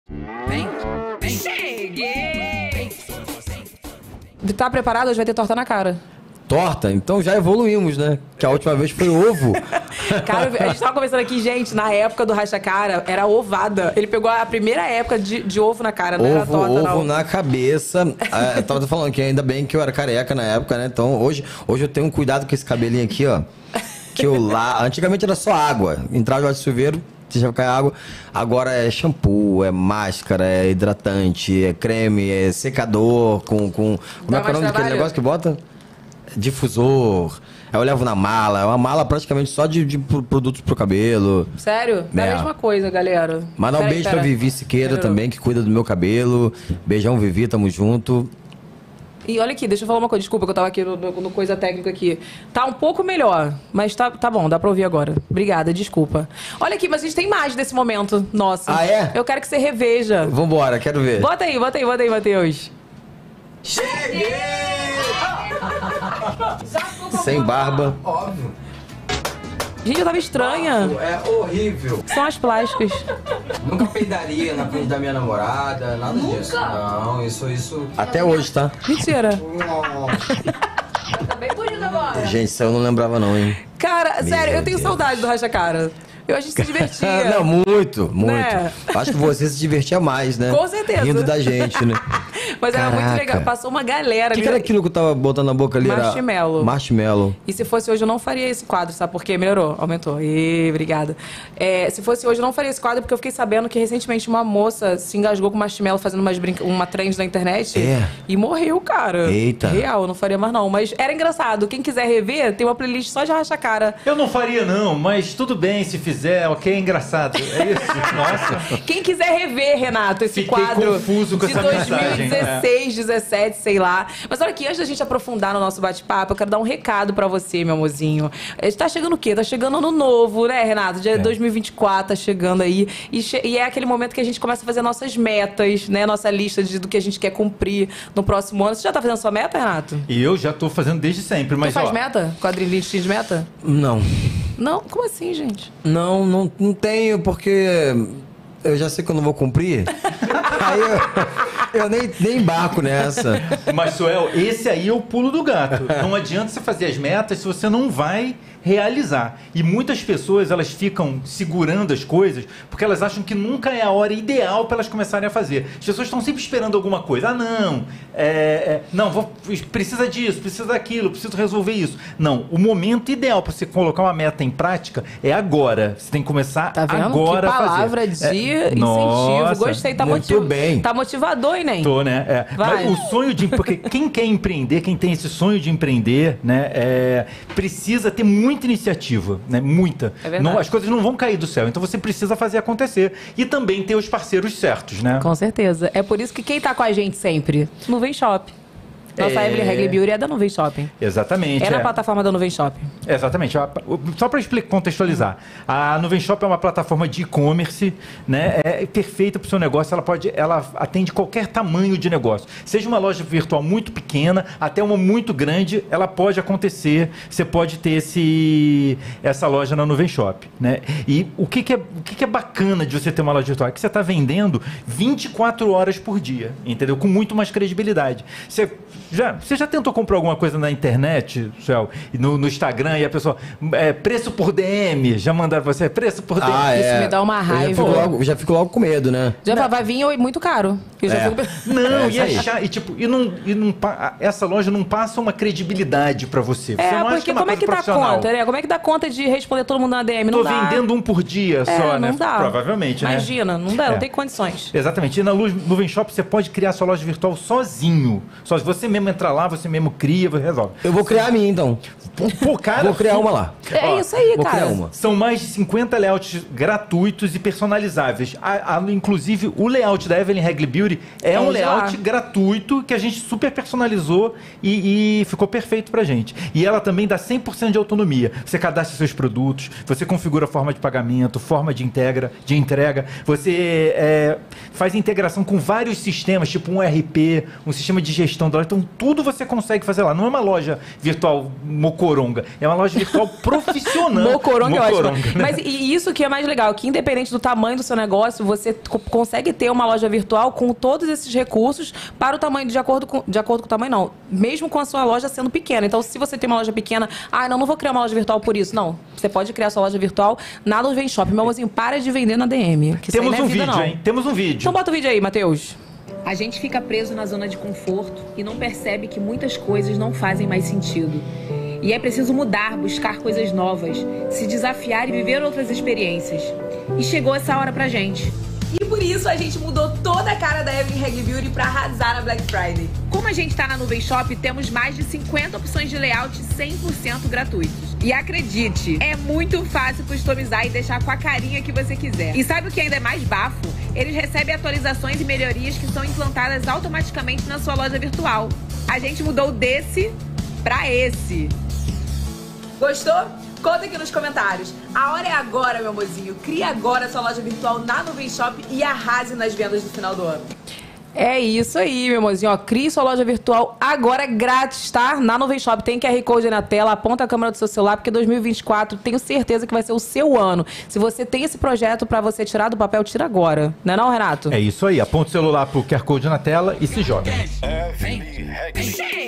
Vem, vem. Cheguei! Tá preparado? Hoje vai ter torta na cara. Torta? Então já evoluímos, né? Que a última vez foi ovo. Cara, a gente tava conversando aqui, gente, na época do Racha Cara, era ovada. Ele pegou a primeira época de ovo na cara, não era torta, não. Ovo na cabeça. Eu tava falando que ainda bem que eu era careca na época, né? Então hoje eu tenho um cuidado com esse cabelinho aqui, ó. Que eu lá... Antigamente era só água. Entrava debaixo do chuveiro, deixava cair água. Agora é shampoo, é máscara, é hidratante, é creme, é secador com... Como é que é o nome daquele negócio que bota? Difusor. Aí eu levo na mala. É uma mala praticamente só de produtos pro cabelo. Sério? É a mesma coisa, galera. Mandar um beijo pra Vivi Siqueira também, que cuida do meu cabelo. Beijão, Vivi, tamo junto. E olha aqui, deixa eu falar uma coisa. Desculpa que eu tava aqui no coisa técnica aqui. Tá um pouco melhor, mas tá bom, dá pra ouvir agora. Obrigada, desculpa. Olha aqui, mas a gente tem mais desse momento nosso. Ah, é? Eu quero que você reveja. Vambora, quero ver. Bota aí, Matheus. Cheguei! Sem barba. Óbvio. Gente, eu tava estranha. É horrível. São as plásticas. Nunca peidaria na frente da minha namorada, nada disso. Não, isso... Até hoje, tá? Mentira. Tá bem bonito agora. Gente, isso eu não lembrava não, hein? Cara, sério, eu tenho saudade do Racha Cara. A gente se divertia. Não, muito. Né? Acho que você se divertia mais, né? Com certeza. Rindo da gente, né? Mas era muito legal. Passou uma galera. O que era aquilo que eu tava botando na boca ali? Marshmallow. Marshmallow. E se fosse hoje eu não faria esse quadro, sabe por quê? Melhorou, aumentou. Obrigada. Se fosse hoje eu não faria esse quadro porque eu fiquei sabendo que recentemente uma moça se engasgou com marshmallow fazendo uma trend na internet e morreu, cara. Eita. Real, eu não faria mais não. Mas era engraçado. Quem quiser rever, tem uma playlist só de Racha Cara. Eu não faria não, mas tudo bem se fizer, ok, é engraçado. É isso, nossa. Quem quiser rever, Renato, esse Fiquei quadro confuso com de essa 2016, 17, sei lá. Mas olha aqui, antes da gente aprofundar no nosso bate-papo, eu quero dar um recado pra você, meu amorzinho. Tá chegando o quê? Tá chegando ano novo, né, Renato? Dia 2024 tá chegando aí. E é aquele momento que a gente começa a fazer nossas metas, né? Nossa lista do que a gente quer cumprir no próximo ano. Você já tá fazendo sua meta, Renato? E eu já tô fazendo desde sempre, mas tu faz meta? Quadrilhinho de meta? Não. Não? Como assim, gente? Não tenho, porque eu já sei que eu não vou cumprir. Aí eu nem embarco nessa. Mas, Suel, esse aí é o pulo do gato. Não adianta você fazer as metas se você não vai realizar. E muitas pessoas, elas ficam segurando as coisas porque elas acham que nunca é a hora ideal para elas começarem a fazer. As pessoas estão sempre esperando alguma coisa. Ah, não, precisa disso, precisa daquilo, preciso resolver isso. Não, o momento ideal para você colocar uma meta em prática é agora. Você tem que começar agora a fazer. Que palavra de incentivo. Nossa, gostei, tá muito bem. Tá motivador, hein, Nen? Tô, né? Vai. Mas o sonho de... Porque quem quer empreender, quem tem esse sonho de empreender, né? Precisa ter muita iniciativa, né? Muita. É verdade. As coisas não vão cair do céu, então você precisa fazer acontecer. E também ter os parceiros certos, né? Com certeza. É por isso que quem tá com a gente sempre, Nuvem Shop. Nossa Evelyn Regli Beauty é da Nuvem Shopping. Exatamente. É na plataforma da Nuvem Shopping. Exatamente. Só para contextualizar, a Nuvem Shop é uma plataforma de e-commerce, né? É perfeita para o seu negócio. Ela atende qualquer tamanho de negócio. Seja uma loja virtual muito pequena, até uma muito grande, ela pode acontecer. Você pode ter essa loja na Nuvem Shop, né? E o que é bacana de você ter uma loja virtual? É que você está vendendo 24 horas por dia, entendeu? Com muito mais credibilidade. Você já tentou comprar alguma coisa na internet, Suel, no Instagram, e a pessoa, preço por DM, já mandaram você, preço por DM. Isso me dá uma raiva. Já fico logo com medo, né? Vai vir muito caro. Não, essa loja não passa uma credibilidade pra você. Você não acha que é uma como é que dá conta, né? Como é que dá conta de responder todo mundo na DM? Não dá. Tô vendendo um por dia só, né? Não dá. Provavelmente, né? Imagina, não dá, não tem condições. Exatamente. E na Nuvem Shop você pode criar sua loja virtual sozinho. Só se você mesmo entrar lá, você mesmo cria, você resolve. Eu vou criar a minha, então. Pô, cara, vou criar uma lá. É isso aí, vou cara. Criar uma. São mais de 50 layouts gratuitos e personalizáveis. Inclusive, o layout da Evelyn Regli Beauty Beauty. É um Vamos lá. layout gratuito que a gente super personalizou e ficou perfeito pra gente. E ela também dá 100% de autonomia. Você cadastra seus produtos, você configura a forma de pagamento, forma de entrega, você faz integração com vários sistemas, tipo um ERP, um sistema de gestão da loja. Então, tudo você consegue fazer lá. Não é uma loja virtual mocoronga, é uma loja virtual profissional. Mocoronga é ótimo. Né? Mas e isso que é mais legal, que independente do tamanho do seu negócio, você consegue ter uma loja virtual com todos esses recursos para o tamanho, de acordo com o tamanho, não. Mesmo com a sua loja sendo pequena. Então, se você tem uma loja pequena, não vou criar uma loja virtual por isso. Não, você pode criar sua loja virtual na Nuvem Shop. Meu amorzinho, para de vender na DM. Que Temos isso aí um não é vida, vídeo, não. hein? Temos um vídeo. Então bota o vídeo aí, Matheus. A gente fica preso na zona de conforto e não percebe que muitas coisas não fazem mais sentido. E é preciso mudar, buscar coisas novas, se desafiar e viver outras experiências. E chegou essa hora pra gente. E por isso a gente mudou toda a cara da Evelyn Reg Beauty pra arrasar na Black Friday. Como a gente tá na Nuvem Shop, temos mais de 50 opções de layout 100% gratuitos. E acredite, é muito fácil customizar e deixar com a carinha que você quiser. E sabe o que ainda é mais bafo? Eles recebem atualizações e melhorias que são implantadas automaticamente na sua loja virtual. A gente mudou desse pra esse. Gostou? Conta aqui nos comentários. A hora é agora, meu mozinho. Crie agora sua loja virtual na Nuvem Shop e arrase nas vendas do final do ano. É isso aí, meu mozinho. Ó, crie sua loja virtual agora grátis, tá? Na Nuvem Shop tem QR Code aí na tela, aponta a câmera do seu celular, porque 2024 tenho certeza que vai ser o seu ano. Se você tem esse projeto pra você tirar do papel, tira agora. Não é não, Renato? É isso aí. Aponta o celular pro QR Code na tela e se joga. Vem.